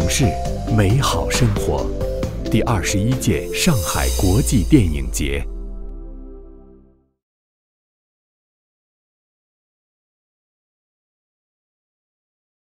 市，美好生活。第21届上海国际电影节。